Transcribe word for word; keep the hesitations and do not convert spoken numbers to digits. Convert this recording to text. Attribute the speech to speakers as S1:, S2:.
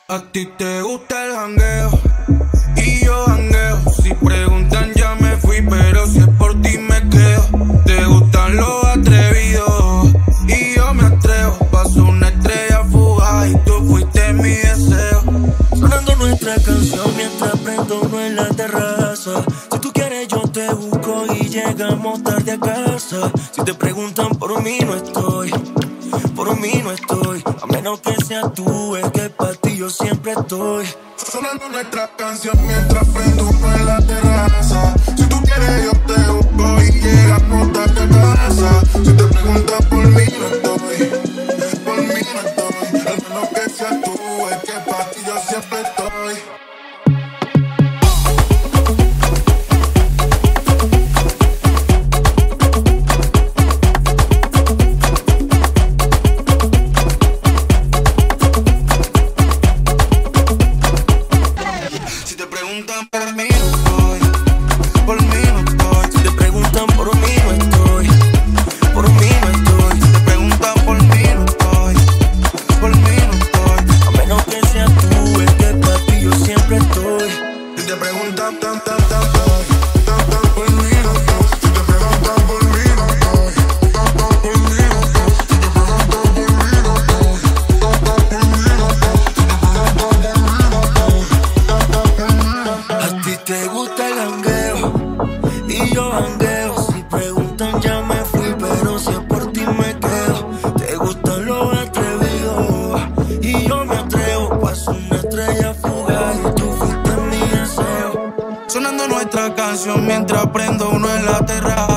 S1: A ti te gusta el jangueo y yo jangueo. Si preguntan ya me fui, pero si es por ti me quedo. Te gustan los atrevidos y yo me atrevo. Paso una estrella fugaz y tú fuiste mi deseo.
S2: Sonando nuestra canción mientras prendo uno en la terraza. Si tú quieres yo te busco y llegamos tarde a casa. Si te preguntan por mí no estoy, por mí no estoy. A menos que seas tú, es que para ti yo siempre estoy.
S3: Sonando nuestra canción mientras prendo uno en la terraza. Si tú quieres yo te busco y llegamos tarde a casa. Si te preguntan por mí no estoy, por mí no estoy. Al menos que seas tú, es que para ti yo siempre estoy.
S1: Por mí no estoy, por mí no estoy.
S2: Si te preguntan por mí no estoy, por mí no estoy.
S1: Si te preguntan por mí no estoy, por mí no estoy.
S2: A menos que seas tú, es que para ti yo siempre estoy.
S3: Si te preguntan tan tan tan tan tan tan por mí no estoy. Si te preguntan por mí no estoy, tan tan por mí no estoy. Si te preguntan por mí no estoy, tan tan por mí no estoy. Si te preguntan por mí no estoy, tan tan por mí no estoy.
S2: A ti te gusta el jangueo y yo jangueo. Si preguntan ya me fui, pero si es por ti me quedo. Te gustan los atrevidos y yo me atrevo. Paso una estrella fugaz y tú fuiste mi deseo.
S1: Sonando nuestra canción mientras prendo uno en la terraza.